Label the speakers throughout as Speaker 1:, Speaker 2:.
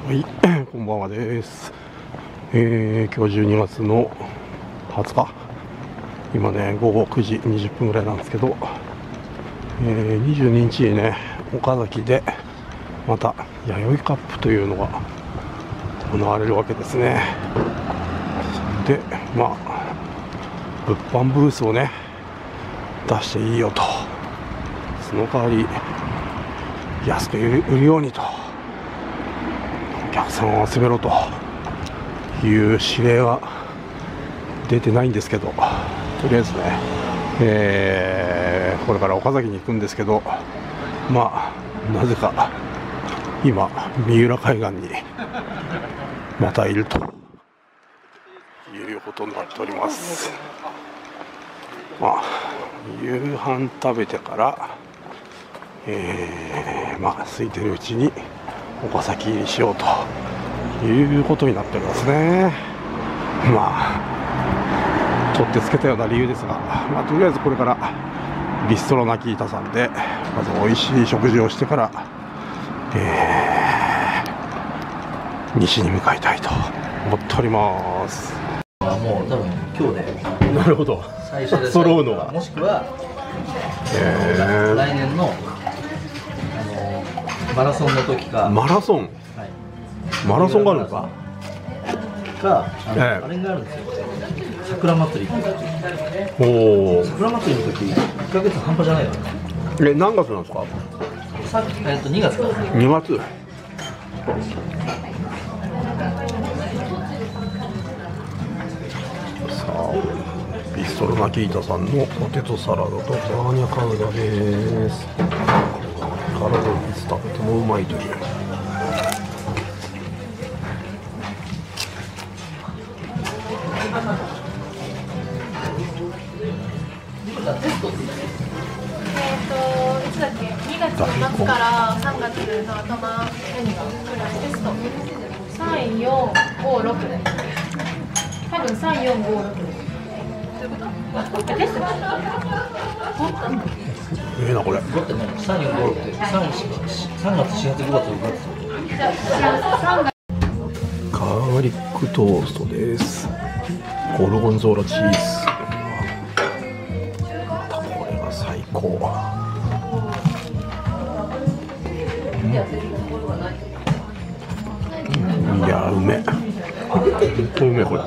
Speaker 1: はい、こんばんはです。今日12月の20日、今ね午後9時20分ぐらいなんですけど、22日にね岡崎でまた弥生カップというのが行われるわけですね。で、まあ物販ブースをね出していいよと、その代わり安く売るようにと、お客さんを集めろという指令は出てないんですけど、とりあえずね、これから岡崎に行くんですけど、まあなぜか今三浦海岸にまたいるということになっております。まあ夕飯食べてから、まあ空いてるうちに岡崎入りしようということになっておりますね。まあ取ってつけたような理由ですが、まあ、とりあえずこれからビストロナキータさんでまず美味しい食事をしてから、西に向かいたいと思っております。
Speaker 2: もう多分今日で
Speaker 1: なるほど、
Speaker 2: 最初で
Speaker 1: 揃うのが、
Speaker 2: もしくは、来年のマラソンの時か。
Speaker 1: マラソン、
Speaker 2: はい、
Speaker 1: マラソンがあるのか
Speaker 2: か、あれがあるんですよ、桜祭り。
Speaker 1: おお、
Speaker 2: 桜祭りの時1ヶ月半端じゃないよね。
Speaker 1: 何月なんですか
Speaker 2: 2月から。
Speaker 1: 2月。さあ、ビストロナキータさんのポテトサラダとバーニャカウダです。体にとってもうまいという。
Speaker 3: いつだっけ、2月の末から3月の頭ぐらいテスト3、4、5、6、多分3、4、5、6テスト
Speaker 1: なこれ。
Speaker 2: だってね、3、4、5って3月、4月、5月、6月。
Speaker 1: ガーリックトーストです。ゴルゴンゾーラチーズ。またこれが最高。いやうめえ、本当うめえこれ。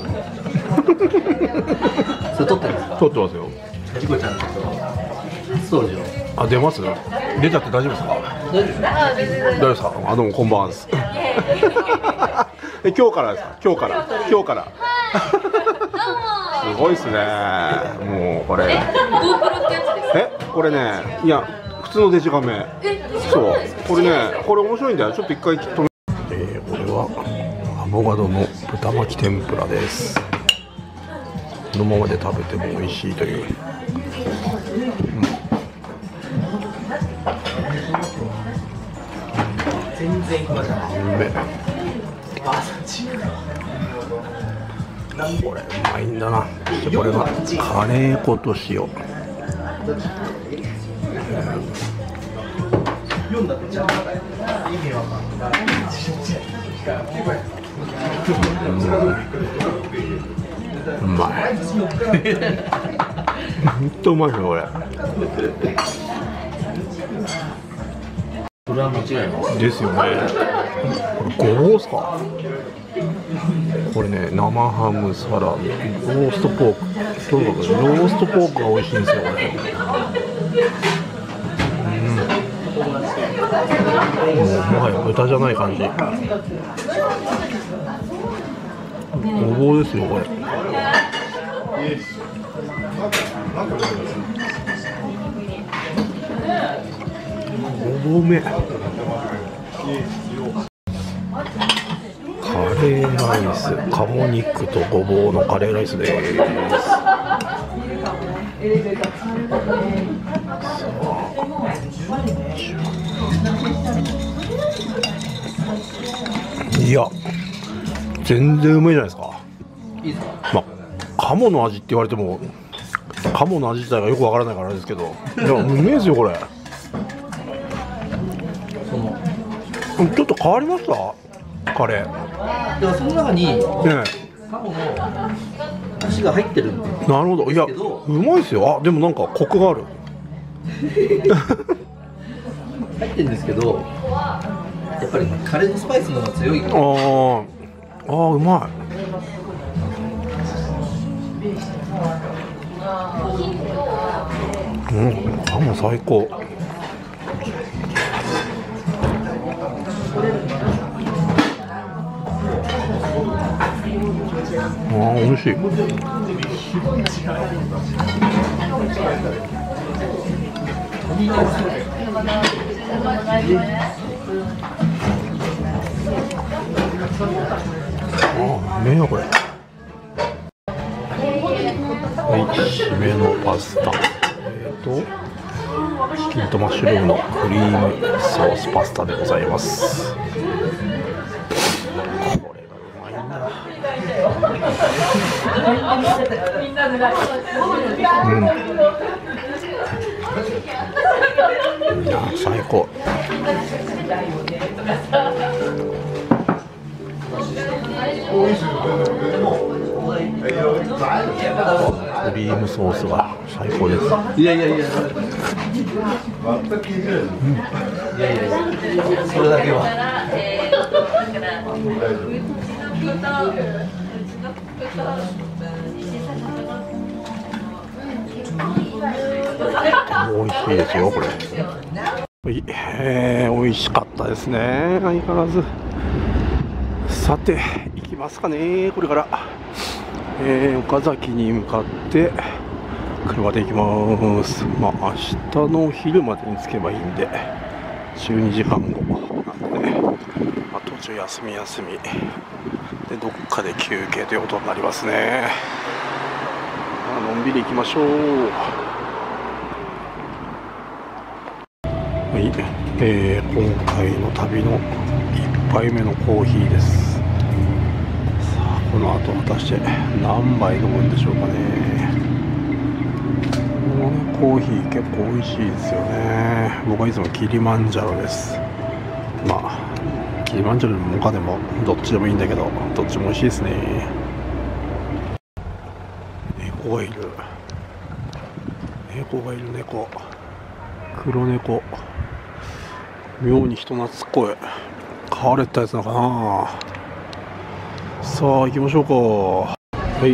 Speaker 2: それ撮ってるんですか？
Speaker 1: 撮ってますよ。
Speaker 2: リコちゃんの初登場。
Speaker 1: あ、出ます？出ちゃって大丈夫ですか？大丈夫ですか？あ、どうもこんばんはです。今日からですか？今日から。すごいですね。もうこれ。
Speaker 3: GoPro ってやつですか？
Speaker 1: これね、いや普通のデジカメ。そう、これね、これ面白いんだよ。ちょっと一回きっと。これはアボカドの豚巻き天ぷらです。このままで食べても美味しいという。
Speaker 2: 全然いきましたね。
Speaker 1: うめえ。これうまいんだな。でこれがカレー粉と塩。うまい。本当うまいですよこれ。
Speaker 2: これは間違いない
Speaker 1: ですよね。これごぼうですか？これね、生ハム、サラミ、ローストポーク。とにかくローストポークが美味しいんですよこれ。もうもはや豚じゃない感じ。ごぼうですよこれ。ごぼうめ。カレーライス、鴨肉とごぼうのカレーライスです。いや全然うまいじゃないですか。
Speaker 2: いいですか？
Speaker 1: まあ鴨の味って言われても鴨の味自体がよくわからないからあれですけど、いやうめえですよこれ。
Speaker 2: その
Speaker 1: ちょっと変わりました。 カレー。
Speaker 2: だからその中に
Speaker 1: ね
Speaker 2: カモの足が入ってるんで。
Speaker 1: なるほど。いや、うまいですよ。あ、でもなんかコクがある。
Speaker 2: 入ってるんですけど、やっぱりカレーのスパイスの方が強い。
Speaker 1: ああ、うまい。うん、あ、もう最高。ああ、美味しい。ああ、うめえなこれ。はい、締めのパスタ。チキンとマッシュルームのクリームソースパスタでございます。これがうまいんだ。うん。いや、最高。クリームソースが最高です。
Speaker 2: いやいやいや、それだけは。
Speaker 1: 美味しいですよこれ。はい、美味しかったですね、相変わらず。さて行きますかね、これから、岡崎に向かって車で行きます。まあ明日のお昼までに着けばいいんで12時間後なんで、まあ、途中休みでどっかで休憩ということになりますね。のんびり行きましょう。はい、今回の旅の1杯目のコーヒーです。さあこの後果たして何杯飲むんでしょうかね。このコーヒー結構美味しいですよね。僕はいつもキリマンジャロです。まあキリマンジャロでもモカでもどっちでもいいんだけど、どっちも美味しいですね。猫がいる。猫。黒猫。妙に人懐っこい。飼われたやつなのかな。さあ行きましょうか。はい、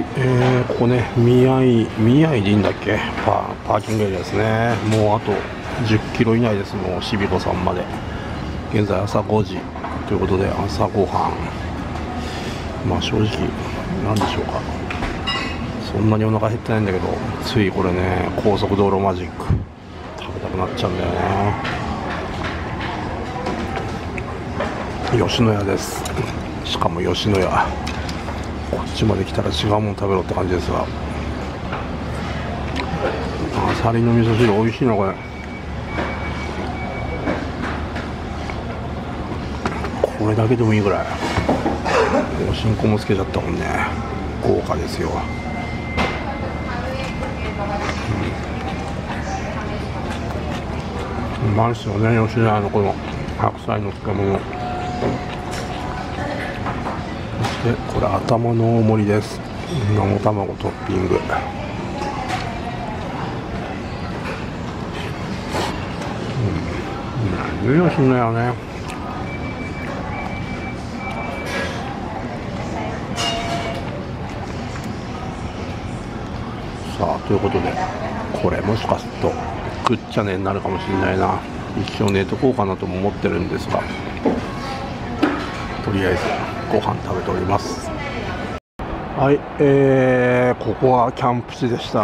Speaker 1: ここね、宮井でいいんだっけ、パーキングエリアですね。もうあと10キロ以内です。もうしびこさんまで。現在朝5時ということで、朝ごはん、まあ正直なんでしょうか、そんなにお腹減ってないんだけど、ついこれね、高速道路マジック食べたくなっちゃうんだよね。吉野家です。しかも吉野家、こっちまで来たら違うもの食べろって感じですが、あさりの味噌汁美味しいなこれ。これだけでもいいぐらい。おしんこもつけちゃったもんね。豪華ですよ。うまいっすよね、吉野家のこの白菜の漬物。そしてこれ頭の大盛りです。生卵トッピング。吉野家ね。さあということで、これもしかすると食っちゃねになるかもしれないな。一生寝とこうかなとも思ってるんですが、とりあえずご飯食べております。はい、ここはキャンプ地でした。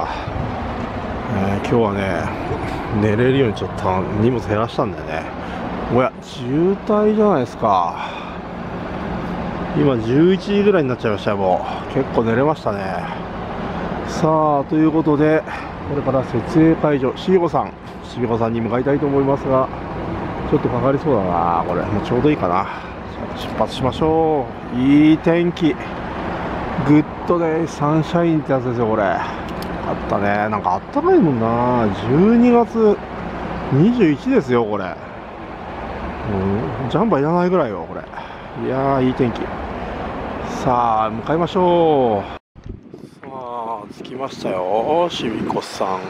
Speaker 1: 今日はね、寝れるようにちょっと荷物減らしたんだよね。おや、渋滞じゃないですか。今11時ぐらいになっちゃいましたよ。もう結構寝れましたね。さあということで、これから設営会場しびこさんに向かいたいと思いますが、ちょっとかかりそうだな。これもうちょうどいいかな。出発しましょう。いい天気、グッドデイサンシャインってやつですよ。これあったね。なんかあったかいもんな。12月21ですよこれ。ジャンパーいらないぐらいよこれ。 いやー、いい天気。さあ向かいましょう。さあ着きましたよ、しびこさん。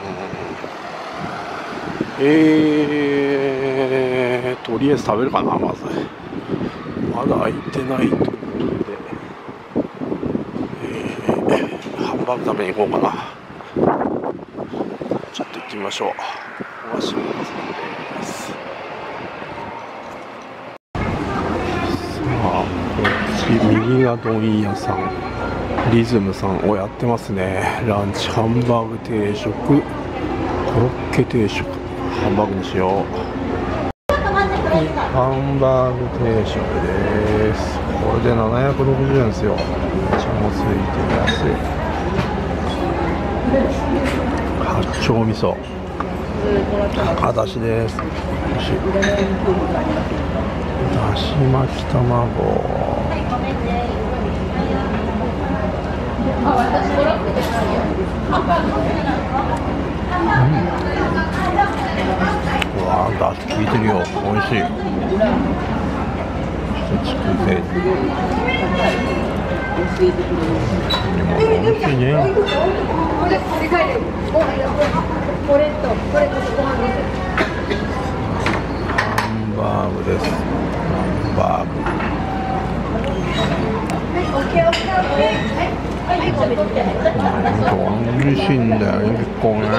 Speaker 1: とりあえず食べるかな。まずまだ開いてないということで、ハンバーグ食べに行こうかな。ちょっと行ってみましょう。ここがしびこさんです。さあこっち右が丼屋さん、リズムさんをやってますね。ランチハンバーグ定食、コロッケ定食、ハンバーグにしよう。ハンバーグ定食です。これで760円ですよ。めちゃもついて安い。八丁味噌、赤だしです。だし巻き卵、うわー、だし効いてるよ。美味しい。筑前煮、美味しいね。ハンバーグです。ハンバーグ。美味しいんだよね、結構ね。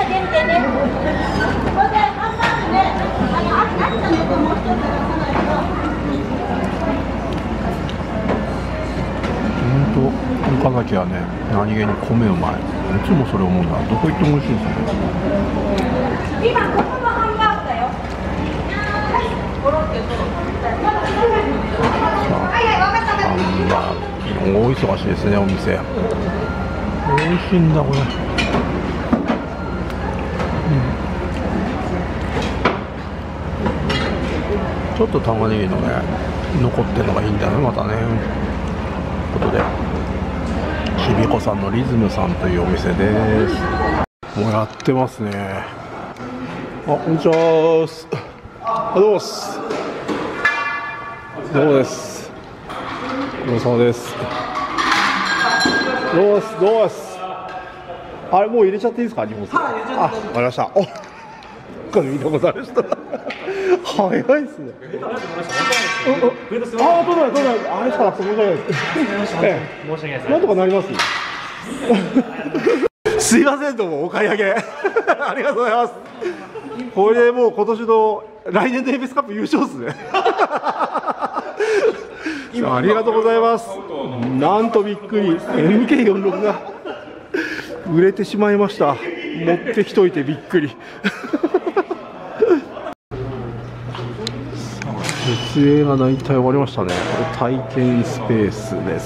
Speaker 1: 岡崎はね、何気に米うまい。いつもそれ思うんだ。どこ行っても美味しいんですよね。今ここのハンバーグだよ。ハンバーグ、大忙しいですね、お店。美味しいんだこれ。ちょっと玉ねぎのね残ってるのがいいんだよね、またね。ということで、しびこさんのリズムさんというお店です。もうやってますね。あ、こんにちは。どうもです。どうもです。ご苦労様です。どうもです。どうもです。あれもう入れちゃっていいですか、荷物。はい、入れちゃって。あ、わかりました。お、見たことある人。早いですね。あ、どうだ、あれしかなくて申し訳ないです。申し訳ないです。なんとかなります。すいません、どうもお買い上げ。ありがとうございます。これでもう今年の来年のエビスカップ優勝ですね。ありがとうございます。なんとびっくり、MK46 が売れてしまいました。持ってきといてびっくり。設営が大体終わりましたね。これ体験スペースです。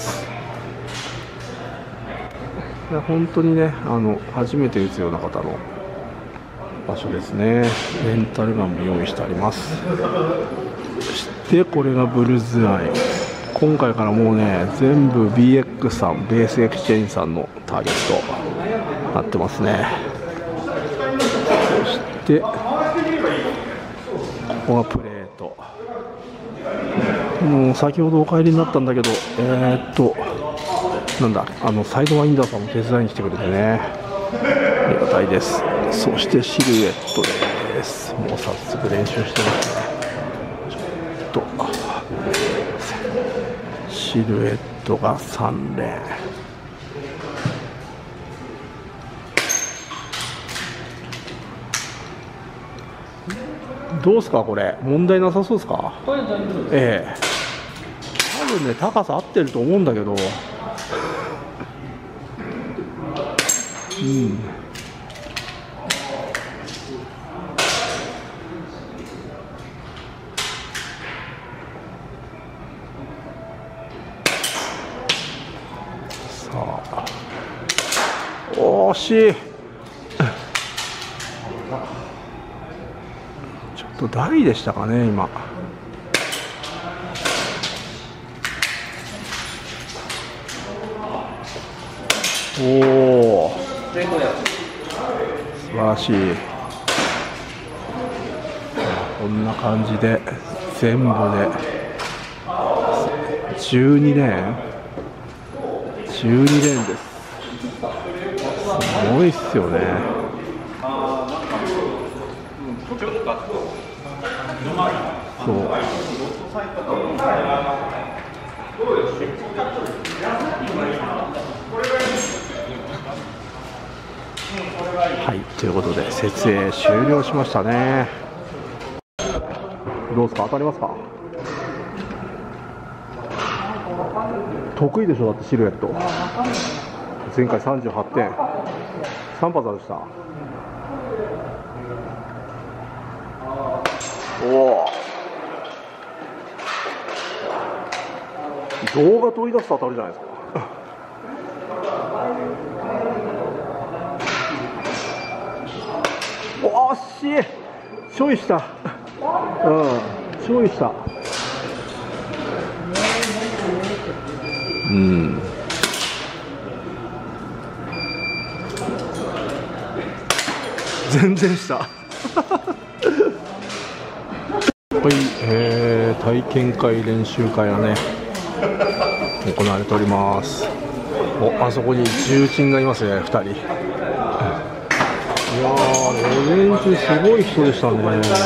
Speaker 1: いや本当にね、初めて打つような方の場所ですね。レンタルガンも用意してあります。そしてこれがブルズアイ。今回からもうね、全部 BX さん、ベースエクチェンジさんのターゲットなってますね。そしてここがプレート。もう先ほどお帰りになったんだけど、なんだ、サイドワインダーさんも手伝いに来てくれてね、ありがたいです。そしてシルエットです。もう早速練習してますね。ちょっとシルエットが3連。どうですかこれ、問題なさそうですか。ええ、多分ね高さ合ってると思うんだけど、さあ惜しい。ちょっと台でしたかね今。おお、素晴らしい。こんな感じで全部で 12レーンです。すごいっすよね。そう。はい、ということで設営終了しましたね。どうですか、当たりますか。得意でしょ、だってシルエット。前回38点、3発でした。おお、動画取り出すと当たるじゃないですか。お惜しい、ちょいした、ちょいした。全然したはい、体験会練習会がね行われております。お、あそこに重鎮がいますね、2人。いやー、午前中すごい人でしたね。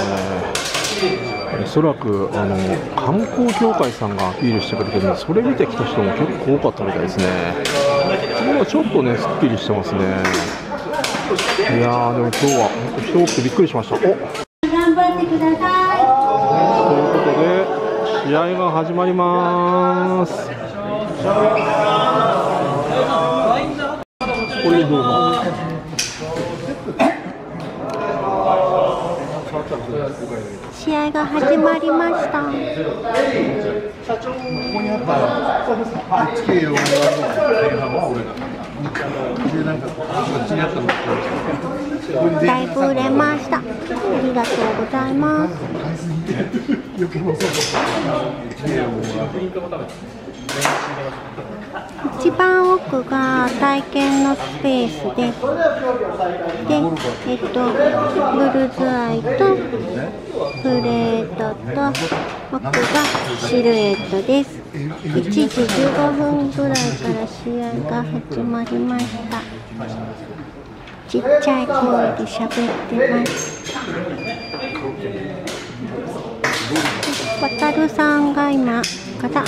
Speaker 1: おそらく観光協会さんがアピールしてくれてるんで、それ見てきた人も結構多かったみたいですね。今ちょっとねすっきりしてますね。いやー、でも今日は本当人多くてびっくりしました。お、頑張ってください。ということで試合が始まります。これどうぞ。
Speaker 4: 試合が始まりました。だいぶ売れました。ありがとうございます。一番奥が体験のスペースで、ブルズアイとプレートと奥がシルエットです。1時15分ぐらいから試合が始まりました。ちっちゃい声で喋ってます。渡るさんが今から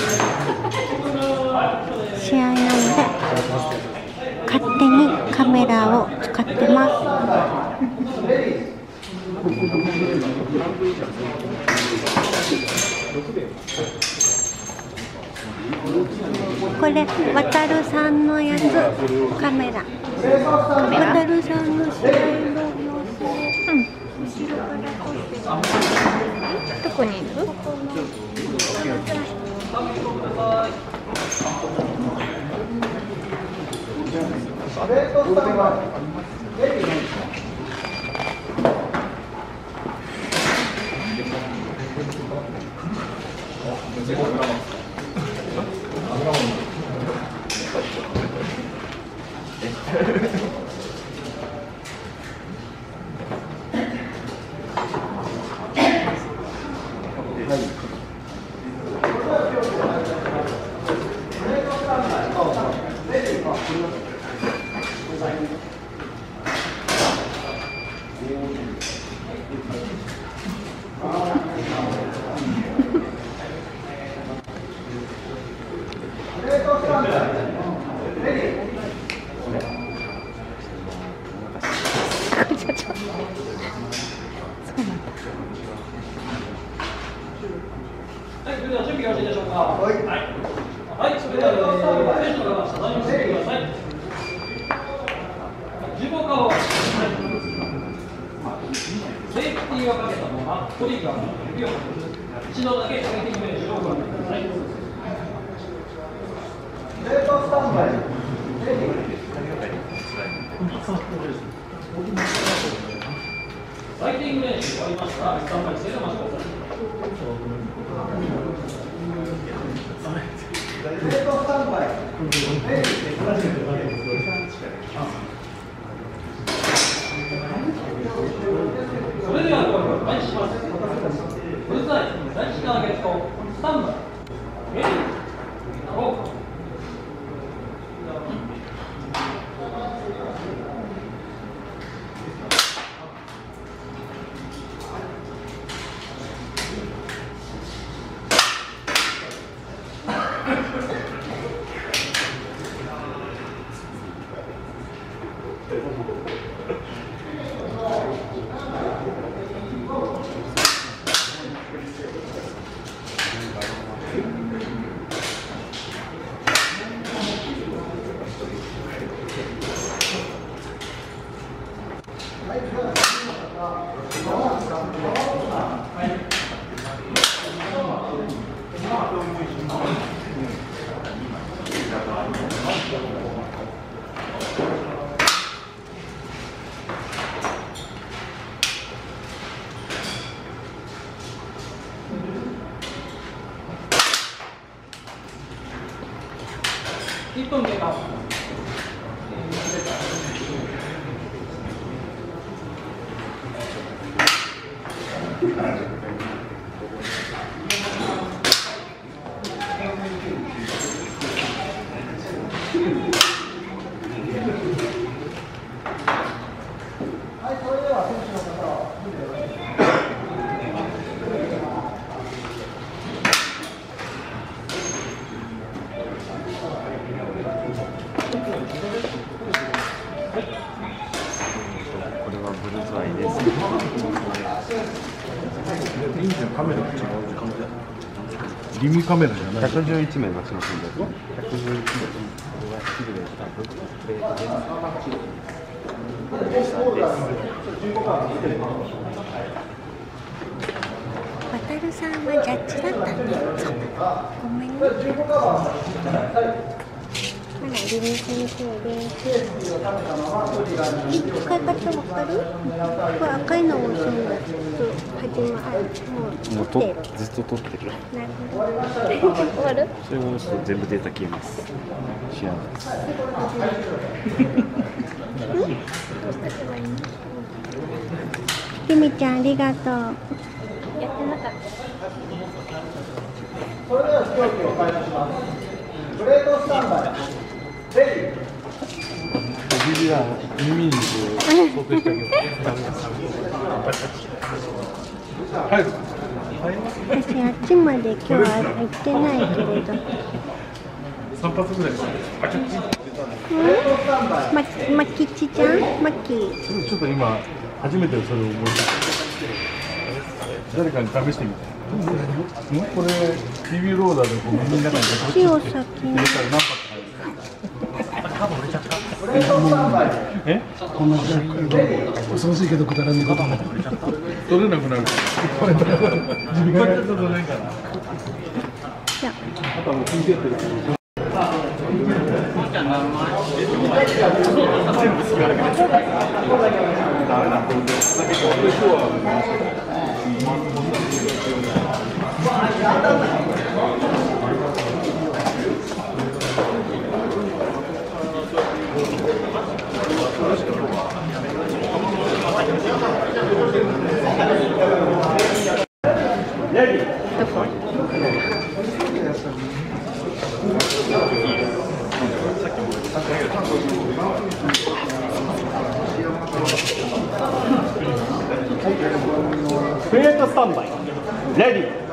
Speaker 4: 試合なので勝手にカメラを使ってます。これ渡るさんのやつ、カメラ。渡るさんの試合の様子を、後ろから撮ってます。どこにいる？
Speaker 5: 1分経過。
Speaker 6: これはブルズアイです。
Speaker 7: リミカメラじゃない。
Speaker 6: 111名待ちますんで。111名。これはシルエットプレートです。
Speaker 4: 渡るさんはジャッジだったんだ。ごめんね。まだリミ先生です。使い方わかる？これ赤いのを押すんだ。始まる。もう撮ってる。
Speaker 6: ずっと撮ってる。
Speaker 4: なるほど。終わる？
Speaker 6: それを押すと全部データ消えます。知らないです。
Speaker 4: ゆみちゃんありがとう。
Speaker 3: やってなかった。
Speaker 2: それでは競技を開始します。プレートスタンバイ。レディー。
Speaker 7: ビビが耳に想定したけど。はい。
Speaker 4: 私あっちまで今日は行ってないけれど。
Speaker 7: 3発ぐらい。
Speaker 4: まきちちゃん、まき。
Speaker 7: ちょっと今初めてそれを思い出した。誰かに試してみて。これ TV ローダーでこう耳の中に
Speaker 4: 火を先に。
Speaker 7: 入れたら何発か入る。え？こんな恐ろしいけどくだらないことも取れなくなるから。自分がやったことないから。
Speaker 4: じゃあ。
Speaker 7: あとはもう聞いてってる。
Speaker 4: どこ？
Speaker 2: プレートスタンバイ。レディー。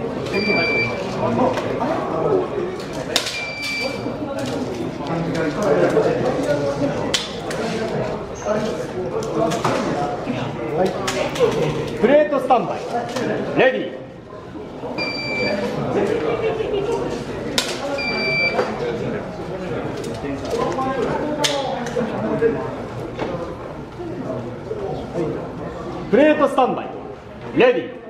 Speaker 2: プレートスタンバイ。レディー。プレートスタンバイ。レディー。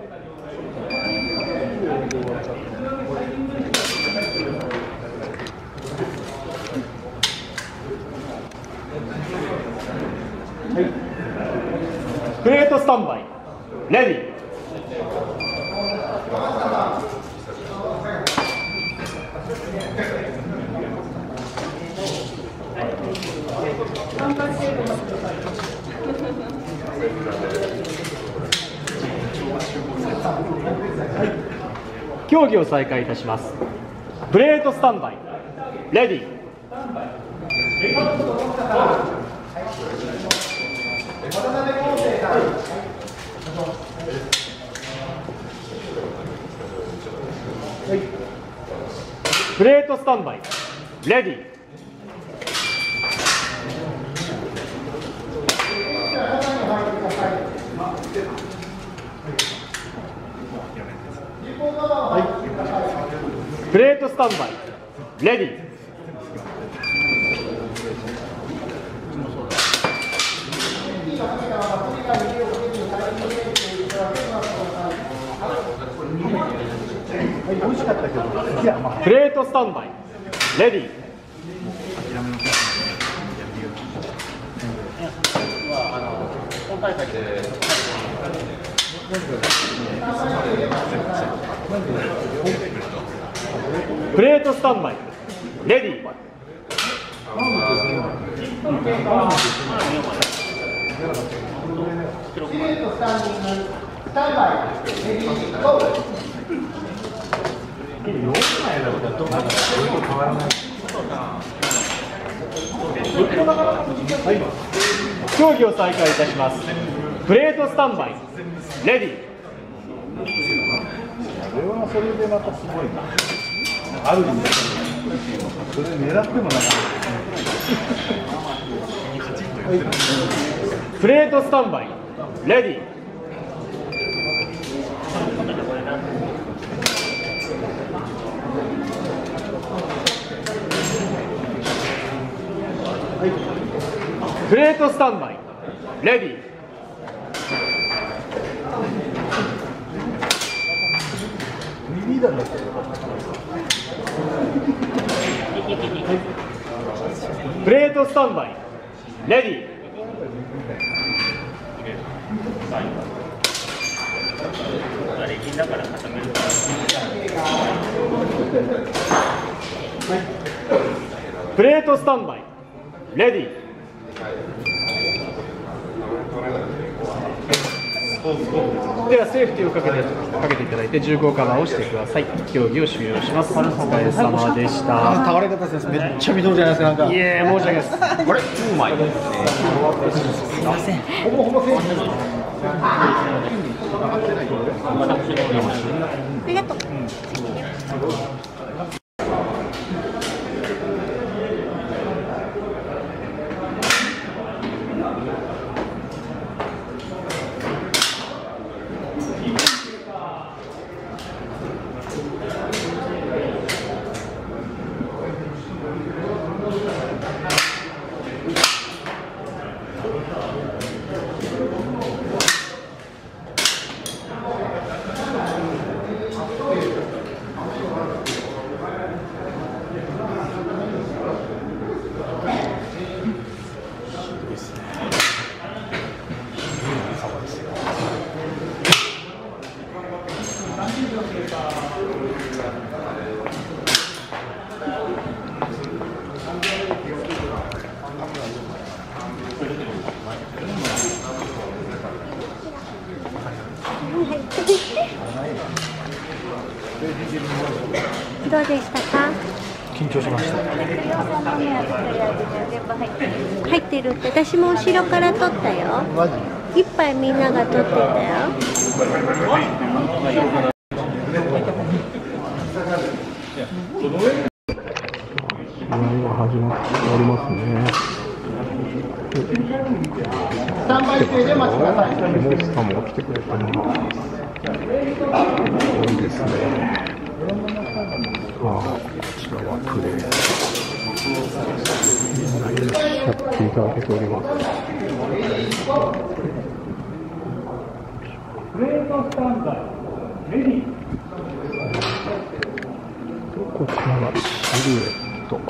Speaker 2: プレートスタンバイ。レディー。競技を再開いたします。プレートスタンバイ。レディー。プレートスタンバイ。レディー。プレートスタンバイ。レディー。プレートスタンバイ。レディー。
Speaker 6: 本大会で
Speaker 2: プレートスタンバイレディー。競技を再開いたします。プレートスタンバイレディー。
Speaker 7: それはそれでまたすごいな。ある意味それ狙ってもなかなか
Speaker 2: プレートスタンバイレディー。プレートスタンバイレディー。プレートスタンバイレディー。プレートスタンバイレディー。ではセーフティーをかけていただいて重厚カバーをしてください。競技を終了します。お疲れ様でした。
Speaker 6: 倒れ方です。めっちゃ見とるじゃないですか。なんか。
Speaker 2: いえ、申し訳ないです。
Speaker 6: これうまい。すみません。ほぼほぼセーフ。
Speaker 4: ありがとう。どうでしたか？
Speaker 6: 緊張しました。
Speaker 4: 入ってるって、私も後ろから撮ったよ。いっぱいみんなが撮ってたよ。
Speaker 1: 試合が始まっておりますね。
Speaker 6: スタンバイ中で待ちください。
Speaker 1: モンスターも来てくれたな。多いですね。こちらはプレー。みんないらっしゃっていただけております。
Speaker 2: プレートスタンバイレディー。
Speaker 1: こちらがシルエット。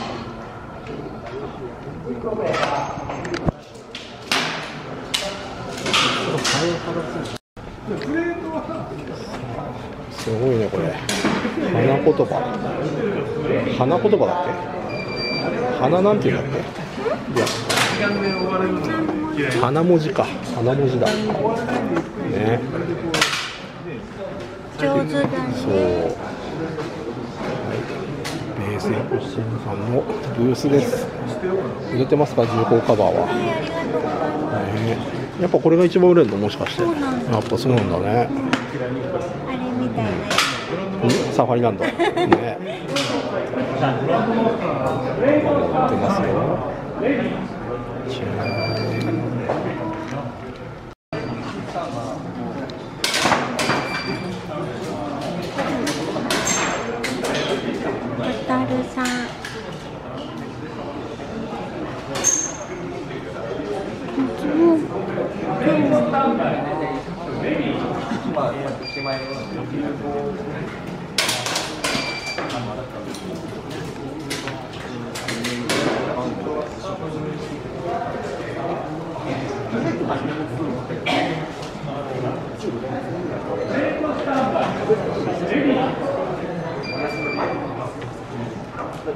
Speaker 1: すごいねこれ。花言葉。花言葉だっけ？花なんていうんだっけ？いや、花文字か。花文字だ。ね。
Speaker 4: 上手だ
Speaker 1: そう。
Speaker 4: ね。
Speaker 1: ベースエクシンさんのブースです。売れてますか、重厚カバーは。
Speaker 4: はい、ありがとうございます。
Speaker 1: やっぱこれが一番売れるの、もしかして。
Speaker 4: そうなんだ。
Speaker 1: やっぱそうなんだね。
Speaker 4: あれみたいなやつ。
Speaker 1: サファリランド。ね。売ってますよ。
Speaker 4: 小樽さん。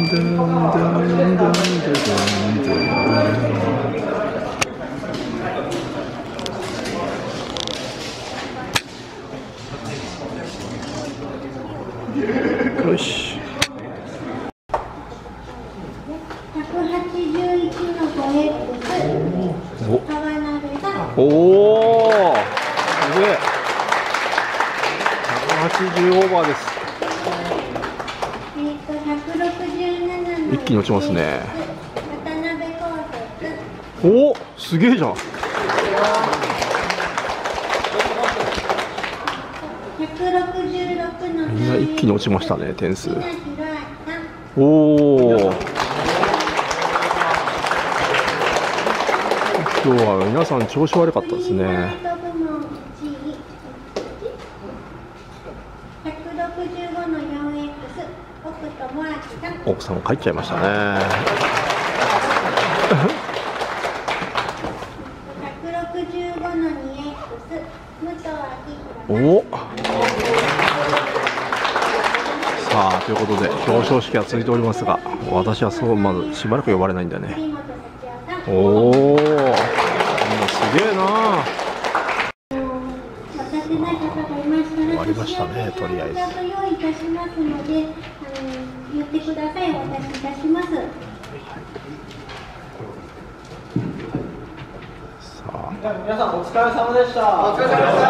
Speaker 1: よし。
Speaker 4: 181の 5X 川鍋が
Speaker 1: おお、すげえ。180オーバーです。
Speaker 4: 167の
Speaker 1: 一気に落ちますね。
Speaker 4: 渡辺高卒
Speaker 1: おお、すげえじゃん。
Speaker 4: 166の
Speaker 1: みんな一気に落ちましたね、点数。
Speaker 4: ひなひろあさん
Speaker 1: おお。今日は皆さん調子悪かったですね。
Speaker 4: フリーライト部門1位165の 4X 北斗
Speaker 1: 奥さん帰っちゃいましたね。おさあということで表彰式は続いておりますが、私はそうまずしばらく呼ばれないんだよね。おお、すげえな。終わりましたね、とりあえず。
Speaker 4: 言ってください、お渡しいたします。
Speaker 2: 皆さんお疲れ様でした。お疲れ様でした。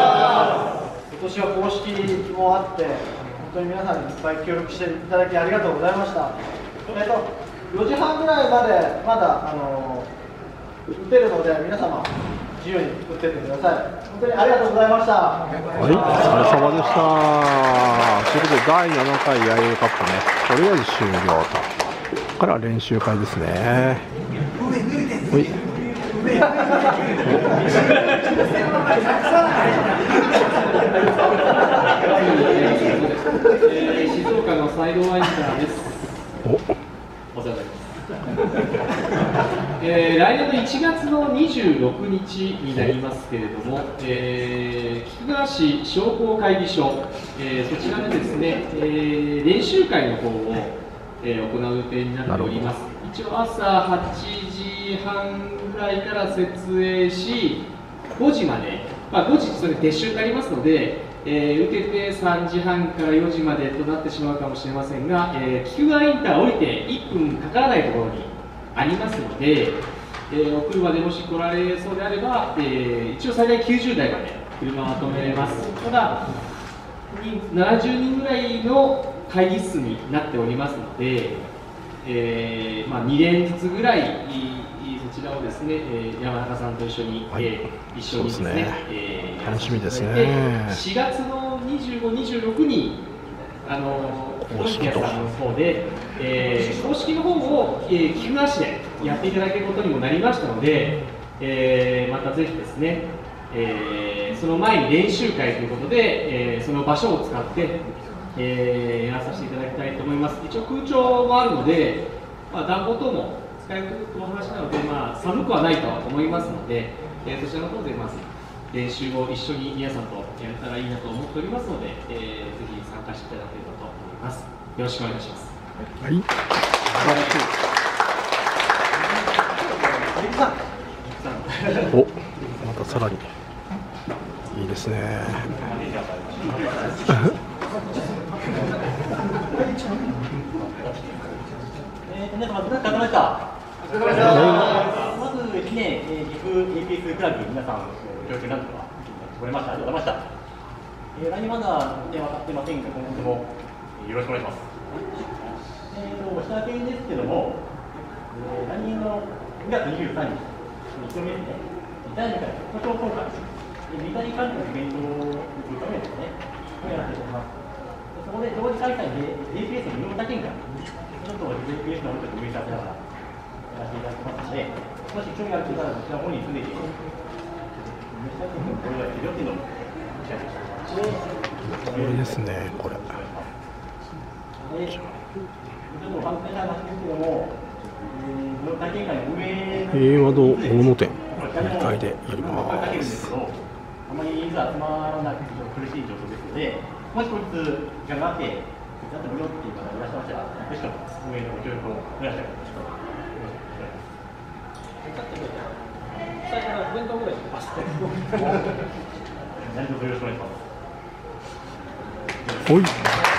Speaker 2: 今年は公式もあって本当に皆さんにいっぱい協力していただきありがとうございました。4時半ぐらいまでまだ打てるので皆様自由に打ってってください。本当にありがとうございました。
Speaker 1: はい、お疲れ様でした。ということで第7回ヤイエルカップね、とりあえず終了と。ここから練習会ですね。はい。
Speaker 8: 静岡のサイドワインターです。お世話になります。来年の1月の26日になりますけれども、菊川市商工会議所、そちらでですね、練習会の方を、行う予定になっております。一応朝8時半ぐらいから設営し、5時まで、5時それ撤収になりますので、受けて3時半から4時までとなってしまうかもしれませんが、菊川インター降りて1分かからないところにありますので、お車でもし来られそうであれば、一応最大90台まで車は止めれます。ただ70人ぐらいの会議室になっておりますので、2連ずつぐらいそちらをですね、山中さんと一緒に、一緒にですね、
Speaker 1: 楽しみですね。
Speaker 8: 4月の25、26に公式さんの方で、公式の方を菊川市でやっていただけることにもなりましたので、またぜひですね、その前に練習会ということで、その場所を使って、やらさせていただきたいと思います。一応空調もあるので、暖房等も使えるとお話なので、寒くはないとは思いますので、そちらの方でまず練習を一緒に皆さんとやれたらいいなと思っておりますので、ぜひ参加していただければと思います。よろしくお願いします。
Speaker 1: はい。お、またさらにいいですね。
Speaker 9: 皆様、お疲れ様でした。まず1年、岐阜 APS クラブ、皆さん、教育なんとか、来れました。ありがとうございました。来年まだ分かってませんが、今後ともよろしくお願いします。お知らせですけども、来年の2月23日、1日目ですね、2回目から国交総会、2回関係のイベントを2日目ですね、やらせていただきます。そこで同時開催で APS の無料体験会、ちょっと APS の方に上させながらやらせていただきますので、もし興味ある方はこちらの方にすでに、これがいるよっていうのをお知らせします。
Speaker 1: これですね、これ。
Speaker 9: ちょっとお話ししたい話ですけども、体験会の運営
Speaker 1: 平和堂大野店2階でやります。
Speaker 9: あまり人数集まらなくて苦しい状況ですので、もしこいつ時間があって、手伝ってみようっていう方がいらっしゃいましたら、ぜひとも運営のご協力をお願いしたいと思います。
Speaker 2: 最初からお弁当ぐらいします。
Speaker 9: 何卒よろしくお願いします。
Speaker 1: おい。さ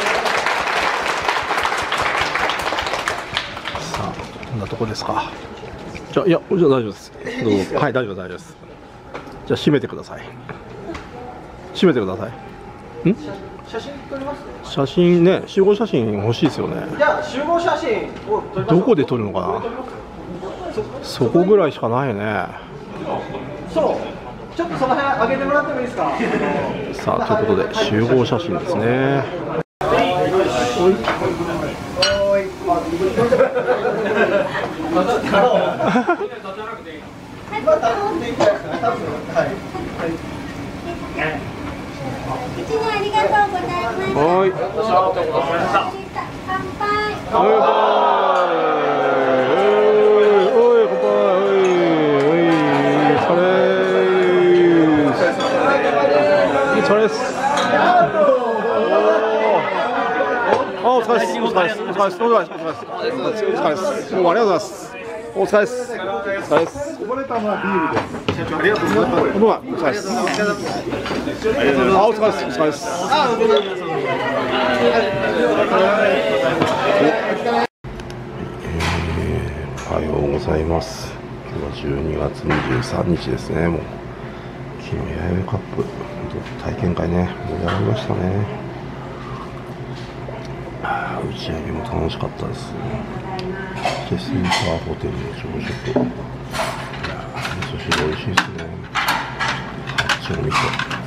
Speaker 1: あ、こんなとこですか。じゃあ、いや、じゃあ大丈夫です。どうぞ。はい、大丈夫、大丈夫です。じゃあ、閉めてください。閉めてください。ん？
Speaker 2: 写真撮ります？
Speaker 1: 写真ね、集合写真欲しいですよね。
Speaker 2: じゃあ集合写真を撮りましょう。
Speaker 1: どこで撮るのかな。そこぐらいしかないよね。
Speaker 2: そう。ちょっとその辺上げてもらってもいいですか。
Speaker 1: さあ、ということで集合写真ですね。
Speaker 4: 一年ありがとうございました。
Speaker 1: はい。
Speaker 4: 乾杯。
Speaker 1: おはようございます。今日は12月23日ですね。もう昨日弥生カップ体験会ね、盛り上がりましたね。打ち上げも楽しかったです。で、センターホテルの朝食、味噌汁美味しいですね。八丁味噌。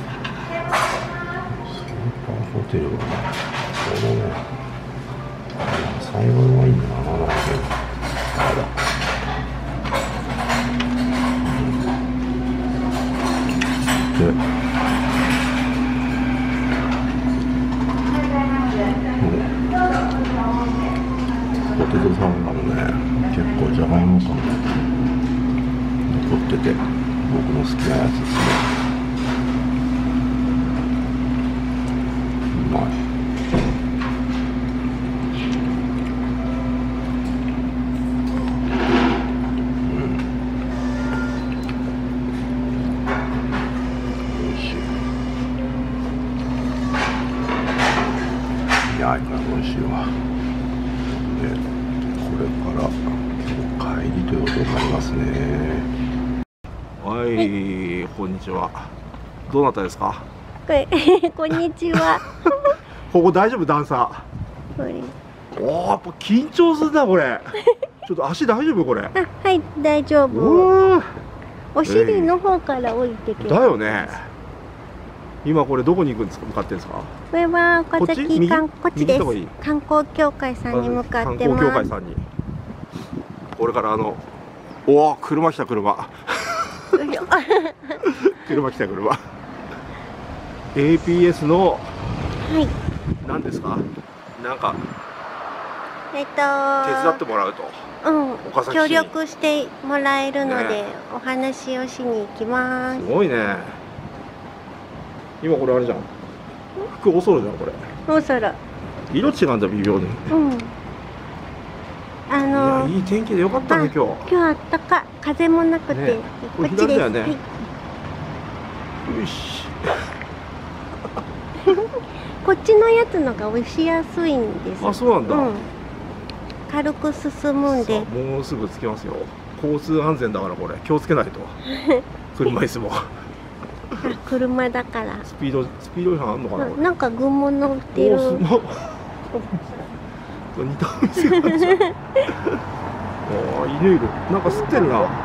Speaker 1: センターホテルはね、このね、最後のワインだな、で、ポテトサラダもね、結構じゃがいも感が残ってて、僕の好きなやつですね。うまい。相変わらず美味しいわ。で、これから帰りということになりますね。はい、こんにちは。どうなったですか？
Speaker 4: こんにちは。
Speaker 1: ここ大丈夫？段差。おお、やっぱ緊張するなこれ。ちょっと足大丈夫これ？
Speaker 4: はい、大丈夫。お尻の方から降りてきます。
Speaker 1: だよね。今これどこに行くんですか？向かってんですか？
Speaker 4: これは岡崎こっちです。観光協会さんに向かってます。
Speaker 1: 観光協会さんに。これからおお、車来た車。車来た車。APS の。はい。何ですか？なんか。手伝ってもらうと。
Speaker 4: 協力してもらえるので、お話をしに行きます。
Speaker 1: すごいね。今これあれじゃん。服おそろじゃんこれ。
Speaker 4: おそろ。
Speaker 1: 色違うんだ微妙に。いや、いい天気でよかったね今日。
Speaker 4: 今日あったか、風もなくて、こっちです。よ
Speaker 1: し。
Speaker 4: こっちのやつのが押しやすいんです。
Speaker 1: あ、そうなんだ。
Speaker 4: 軽く進むんで。
Speaker 1: もうすぐ着きますよ。交通安全だからこれ気をつけないと。車椅子も。
Speaker 4: 車だから。
Speaker 1: スピード違反あんのかな。
Speaker 4: なんか群馬乗ってる。
Speaker 1: 似たお店があるじゃん。ああ、いるいる。なんか吸ってるな。なんだ。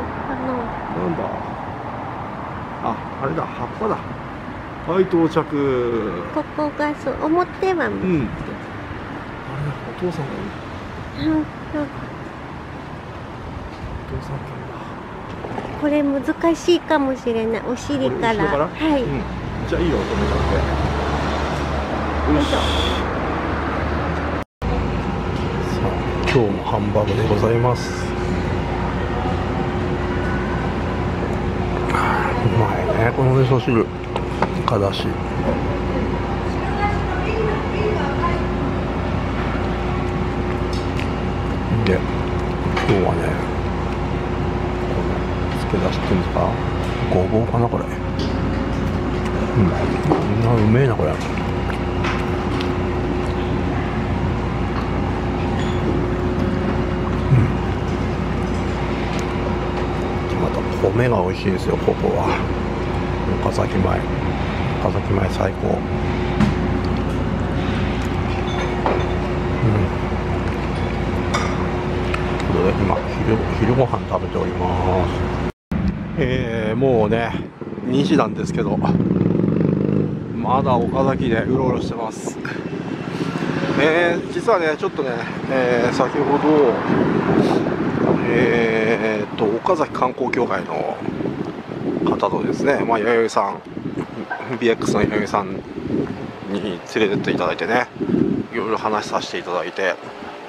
Speaker 1: あれだ、葉っぱだ。はい、到着。
Speaker 4: ここがそう、表は。あれだ、
Speaker 1: お父さんがいる。お父さんか。
Speaker 4: これ難しいかもしれない。お尻から。はい。
Speaker 1: じゃあいいよ、止めちゃって。よし。さあ、今日もハンバーグでございます。うまいね、この味噌汁。かだし。で、今日はね。付け出しっていうんですか、ごぼうかなこれ。うめえなこれ。また米が美味しいですよここは。岡崎米最高。ということで今昼ご飯食べております。もうね2時なんですけど、まだ岡崎でうろうろしてます。実はねちょっとね、先ほど岡崎観光協会の方とですね、弥生さん BX の弥生さんに連れてっていただいてね、いろいろ話させていただいて、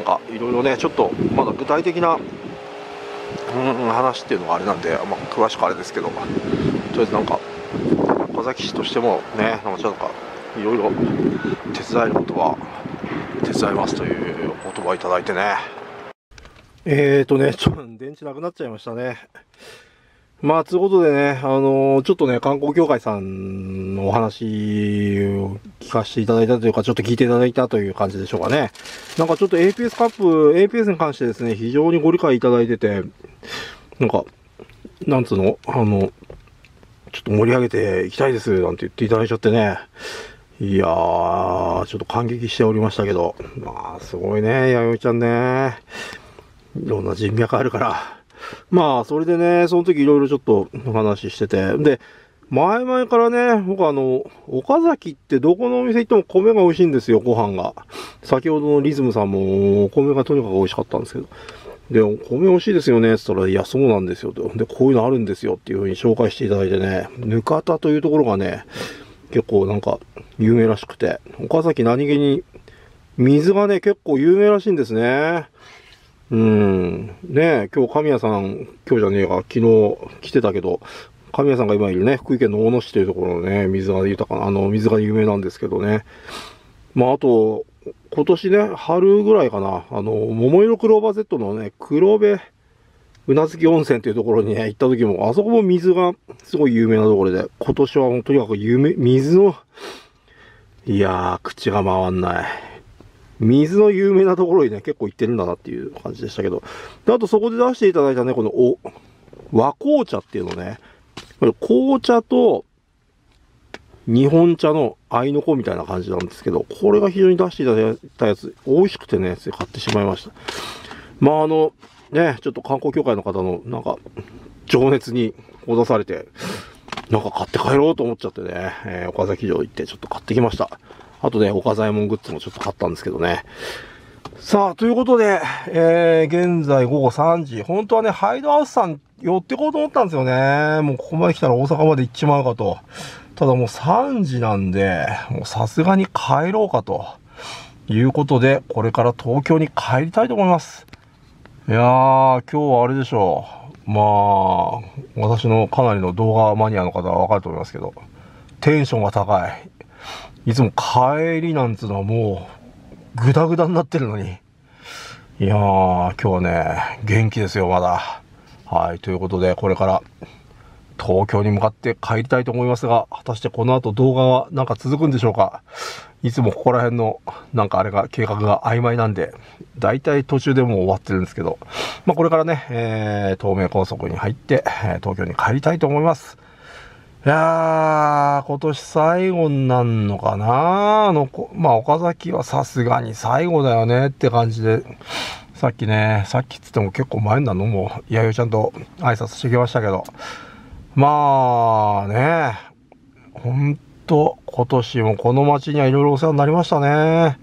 Speaker 1: かいろいろね、ちょっとまだ具体的な、話っていうのがあれなんで、詳しくあれですけど、とりあえずなんか岡崎市としてもね、なんかちょっといろいろ手伝えることは手伝いますというお言葉いただいてね。ちょっと電池なくなっちゃいましたね。まあ、ということでね、ちょっとね、観光協会さんのお話を聞かせていただいたというか、ちょっと聞いていただいたという感じでしょうかね。なんかちょっと APS カップ、APS に関してですね、非常にご理解いただいてて、なんか、なんつうの、ちょっと盛り上げていきたいです、なんて言っていただいちゃってね。いやー、ちょっと感激しておりましたけど、まあ、すごいね、弥生ちゃんね。いろんな人脈あるから。まあ、それでね、その時いろいろちょっとお話ししてて。で、前々からね、僕岡崎ってどこのお店行っても米が美味しいんですよ、ご飯が。先ほどのリズムさんもお米がとにかく美味しかったんですけど。で、お米美味しいですよね、って言ったら、いや、そうなんですよと。で、こういうのあるんですよっていう風に紹介していただいてね、ぬかたというところがね、結構なんか有名らしくて、岡崎何気に水がね、結構有名らしいんですね。ねえ、今日神谷さん、今日じゃねえか、昨日来てたけど、神谷さんが今いるね、福井県の大野市というところのね、水が豊かな、水が有名なんですけどね。まあ、あと、今年ね、春ぐらいかな、桃色クローバー Z のね、黒部宇奈月温泉というところにね、行った時も、あそこも水がすごい有名なところで、今年はとにかく水の、いやー、口が回んない。水の有名なところにね、結構行ってるんだなっていう感じでしたけど。で、あとそこで出していただいたね、この和紅茶っていうのね、これ紅茶と日本茶の合いの子みたいな感じなんですけど、これが非常に出していただいたやつ、美味しくてね、買ってしまいました。まあね、ちょっと観光協会の方のなんか、情熱にほだされて、なんか買って帰ろうと思っちゃってね、岡崎城行ってちょっと買ってきました。あとね、岡左衛門グッズもちょっと買ったんですけどね。さあ、ということで、現在午後3時。本当はね、ハイドハウスさん寄ってこうと思ったんですよね。もうここまで来たら大阪まで行っちまうかと。ただもう3時なんで、もうさすがに帰ろうかと。いうことで、これから東京に帰りたいと思います。いやー、今日はあれでしょう。まあ、私のかなりの動画マニアの方はわかると思いますけど、テンションが高い。いつも帰りなんつうのはもう、ぐだぐだになってるのに。いやー、今日はね、元気ですよ、まだ。はい、ということで、これから東京に向かって帰りたいと思いますが、果たしてこの後動画はなんか続くんでしょうか。いつもここら辺の、なんかあれが、計画が曖昧なんで、だいたい途中でもう終わってるんですけど、まあこれからね、東名高速に入って、東京に帰りたいと思います。いやー、今年最後になんのかなまあ、岡崎はさすがに最後だよねって感じで、さっきっつっても結構前になるのも、弥生ちゃんと挨拶してきましたけど、まあね、ほんと、今年もこの街にはいろいろお世話になりましたね。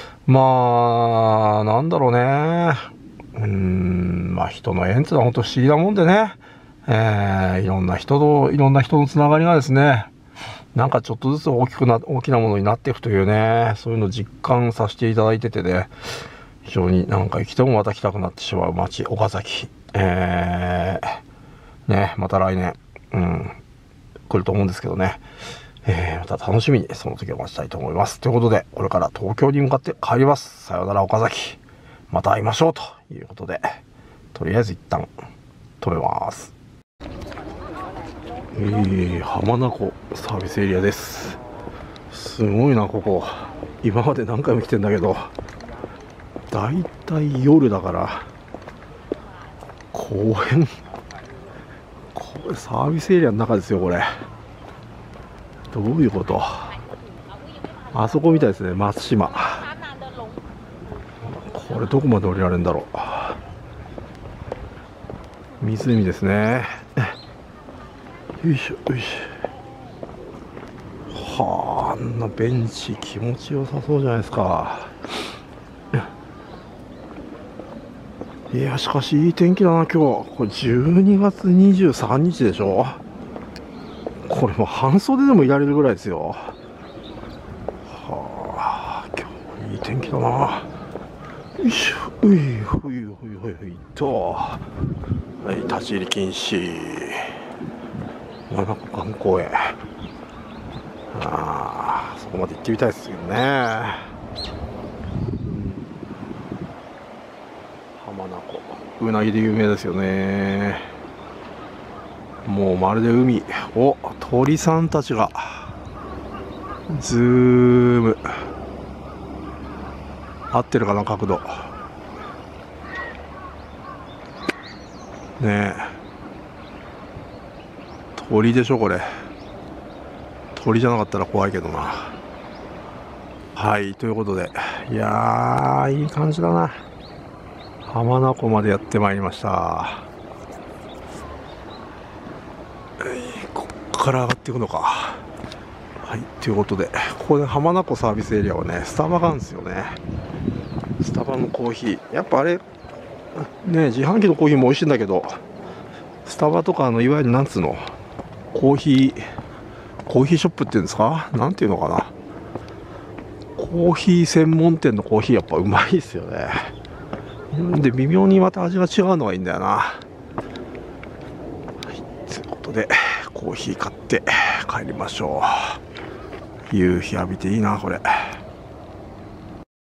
Speaker 1: まあ、なんだろうね。まあ人の縁ってのはほんと不思議なもんでね。いろんな人のつながりがですね、なんかちょっとずつ大きなものになっていくというね、そういうのを実感させていただいててね、非常になんか生きてもまた来たくなってしまう街、岡崎。ね、また来年、来ると思うんですけどね。また楽しみにその時を待ちたいと思います。ということで、これから東京に向かって帰ります。さようなら岡崎。また会いましょうということで、とりあえず一旦止めます。浜名湖サービスエリアです。すごいな、ここ。今まで何回も来てんだけど、だいたい夜だから、公園、これサービスエリアの中ですよ、これ。どういうこと？あそこみたいですね、松島。これどこまで降りられるんだろう。湖ですね。よいしょよいしょ。はあ、あんなベンチ気持ちよさそうじゃないですか。いや、しかしいい天気だな、今日。これ12月23日でしょ。これもう半袖でもいられるぐらいですよ。はあ、今日いい天気だな。よいしょ。 ういほいほいほいほいと、はい、立ち入り禁止、真中観光園、そこまで行ってみたいですけどね。浜名湖、うなぎで有名ですよね。もうまるで海。お、鳥さんたちがズーム合ってるかな、角度ねえ、鳥でしょこれ。鳥じゃなかったら怖いけどな。はい、ということで、いやーいい感じだな。浜名湖までやってまいりました。こっから上がっていくのか。はい、ということで、ここで浜名湖サービスエリアはね、スタバがあるんですよね。スタバのコーヒー、やっぱあれね、自販機のコーヒーも美味しいんだけど、スタバとかいわゆるなんつうの、コーヒーショップっていうんですか、なんていうのかな、コーヒー専門店のコーヒーやっぱうまいですよね。で微妙にまた味が違うのがいいんだよな。はい、ということでコーヒー買って帰りましょう。夕日浴びていいなこれ。